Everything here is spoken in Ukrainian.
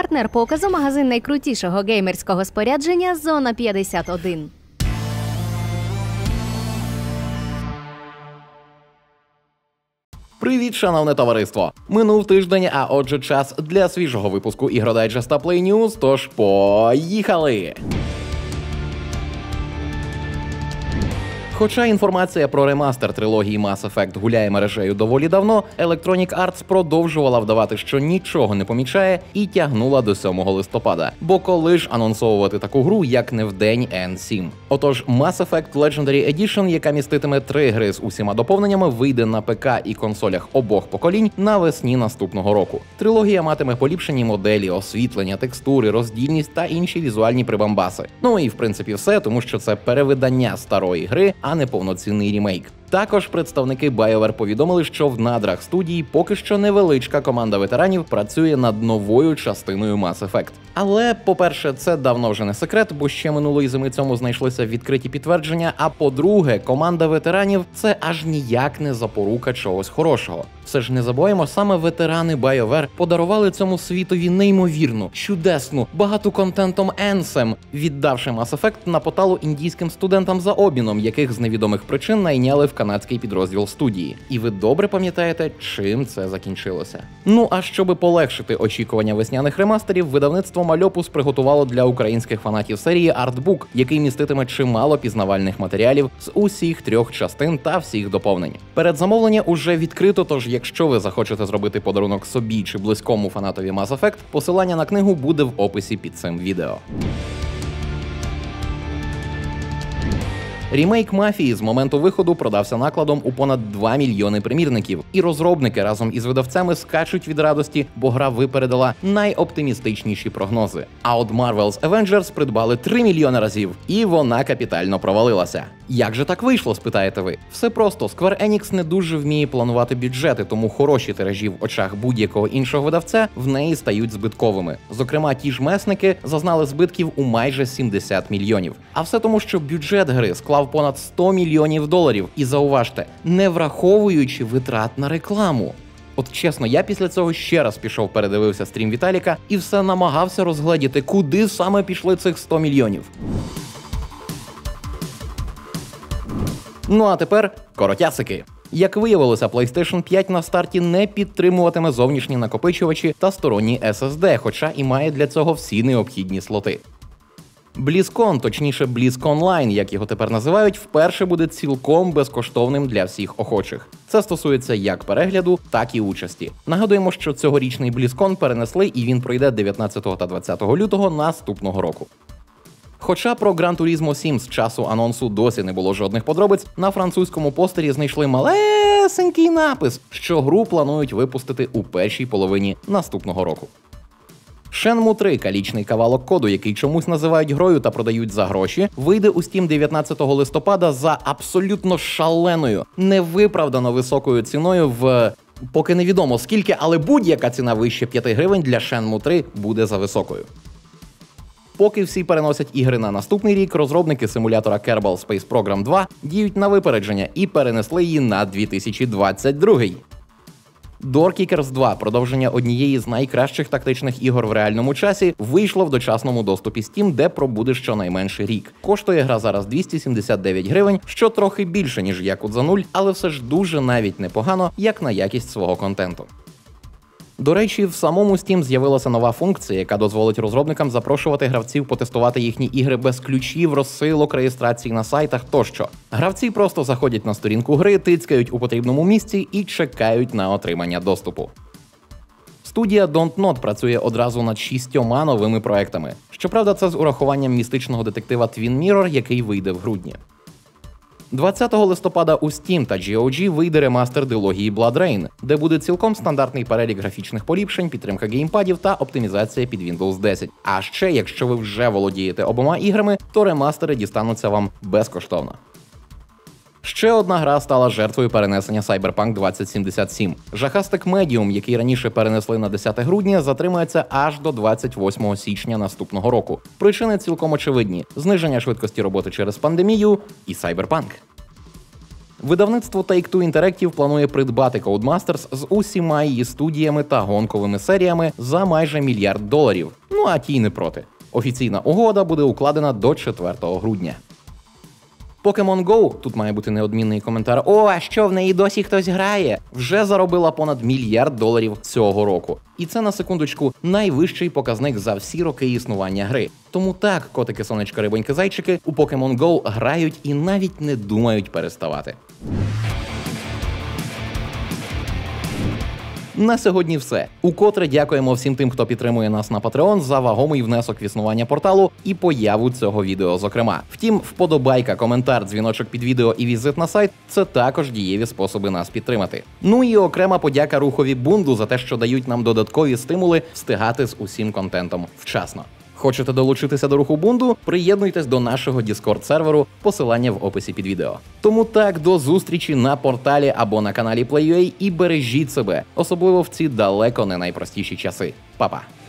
Партнер показу – магазин найкрутішого геймерського спорядження «Зона 51». Привіт, шановне товариство! Минув тиждень, а отже час для свіжого випуску ігродайджеста Play News, тож поїхали! Хоча інформація про ремастер трилогії Mass Effect гуляє мережею доволі давно, Electronic Arts продовжувала вдавати, що нічого не помічає, і тягнула до 7 листопада. Бо коли ж анонсовувати таку гру, як не в день N7? Отож, Mass Effect Legendary Edition, яка міститиме 3 гри з усіма доповненнями, вийде на ПК і консолях обох поколінь навесні наступного року. Трилогія матиме поліпшені моделі, освітлення, текстури, роздільність та інші візуальні прибамбаси. Ну і в принципі все, тому що це перевидання старої гри, а не повноцінний рімейк. Також представники BioWare повідомили, що в надрах студії поки що невеличка команда ветеранів працює над новою частиною Mass Effect. Але, по-перше, це давно вже не секрет, бо ще минулої зими цьому знайшлися відкриті підтвердження, а по-друге, команда ветеранів – це аж ніяк не запорука чогось хорошого. Все ж не забуваємо, саме ветерани BioWare подарували цьому світові неймовірну, чудесну, багату контентом Anthem, віддавши Mass Effect на поталу індійським студентам за обміном, яких з невідомих причин найняли в канадський підрозділ студії. І ви добре пам'ятаєте, чим це закінчилося. Ну а щоби полегшити очікування весняних ремастерів, видавництво Мальопус приготувало для українських фанатів серії артбук, який міститиме чимало пізнавальних матеріалів з усіх 3 частин та всіх доповнень. Передзамовлення уже відкрито, тож якщо ви захочете зробити подарунок собі чи близькому фанатові Mass Effect, посилання на книгу буде в описі під цим відео. Рімейк «Мафії» з моменту виходу продався накладом у понад 2 мільйони примірників, і розробники разом із видавцями скачуть від радості, бо гра випередила найоптимістичніші прогнози. А от Marvel's Avengers придбали 3 мільйони разів, і вона капітально провалилася. Як же так вийшло, спитаєте ви? Все просто, Square Enix не дуже вміє планувати бюджети, тому хороші тиражі в очах будь-якого іншого видавця в неї стають збитковими. Зокрема, ті ж месники зазнали збитків у майже 70 мільйонів. А все тому, що бюджет гри склав понад 100 мільйонів доларів. І зауважте, не враховуючи витрат на рекламу. От чесно, я після цього ще раз пішов, передивився стрім Віталіка і все намагався розгледіти, куди саме пішли цих 100 мільйонів. Ну а тепер коротясики. Як виявилося, PlayStation 5 на старті не підтримуватиме зовнішні накопичувачі та сторонні SSD, хоча і має для цього всі необхідні слоти. BlizzCon, точніше BlizzConline, як його тепер називають, вперше буде цілком безкоштовним для всіх охочих. Це стосується як перегляду, так і участі. Нагадуємо, що цьогорічний BlizzCon перенесли і він пройде 19 та 20 лютого наступного року. Хоча про Gran Turismo 7 з часу анонсу досі не було жодних подробиць, на французькому постері знайшли малесенький напис, що гру планують випустити у першій половині наступного року. Shenmue 3, калічний кавалок коду, який чомусь називають грою та продають за гроші, вийде у Steam 19 листопада за абсолютно шаленою, невиправдано високою ціною в... Поки невідомо скільки, але будь-яка ціна вище 5 гривень для Shenmue 3 буде за високою. Поки всі переносять ігри на наступний рік, розробники симулятора Kerbal Space Program 2 діють на випередження і перенесли її на 2022. Doorkickers 2, продовження однієї з найкращих тактичних ігор в реальному часі, вийшло в дочасному доступі Steam, де пробуде щонайменше рік. Коштує гра зараз 279 гривень, що трохи більше, ніж Yakuza 0, але все ж дуже навіть непогано, як на якість свого контенту. До речі, в самому Steam з'явилася нова функція, яка дозволить розробникам запрошувати гравців потестувати їхні ігри без ключів, розсилок, реєстрацій на сайтах тощо. Гравці просто заходять на сторінку гри, тицькають у потрібному місці і чекають на отримання доступу. Студія Don't Nod працює одразу над 6 новими проектами. Щоправда, це з урахуванням містичного детектива Twin Mirror, який вийде в грудні. 20 листопада у Steam та GOG вийде ремастер дилогії Blood Rain, де буде цілком стандартний перелік графічних поліпшень, підтримка геймпадів та оптимізація під Windows 10. А ще, якщо ви вже володієте обома іграми, то ремастери дістануться вам безкоштовно. Ще одна гра стала жертвою перенесення Cyberpunk 2077. Жахастик Medium, який раніше перенесли на 10 грудня, затримується аж до 28 січня наступного року. Причини цілком очевидні – зниження швидкості роботи через пандемію і Cyberpunk. Видавництво Take-Two Interactive планує придбати Codemasters з усіма її студіями та гонковими серіями за майже $1 мільярд. Ну а ті й не проти. Офіційна угода буде укладена до 4 грудня. Pokemon Go, тут має бути неодмінний коментар, «О, а що, в неї досі хтось грає?» вже заробила понад $1 мільярд цього року. І це, на секундочку, найвищий показник за всі роки існування гри. Тому так, котики, сонечка, рибоньки, зайчики, у Pokemon Go грають і навіть не думають переставати. На сьогодні все. Укотре дякуємо всім тим, хто підтримує нас на Patreon за вагомий внесок в існування порталу і появу цього відео, зокрема. Втім, вподобайка, коментар, дзвіночок під відео і візит на сайт – це також дієві способи нас підтримати. Ну і окрема подяка рухові Бунду за те, що дають нам додаткові стимули встигати з усім контентом вчасно. Хочете долучитися до руху Бунду? Приєднуйтесь до нашого Discord-серверу, посилання в описі під відео. Тому так, до зустрічі на порталі або на каналі Play.ua і бережіть себе, особливо в ці далеко не найпростіші часи. Па-па!